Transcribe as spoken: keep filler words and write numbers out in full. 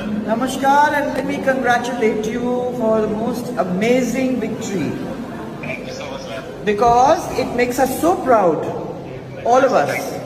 Namaskar, and let me congratulate you for the most amazing victory. Thank you so much, man. Because it makes us so proud, all of us.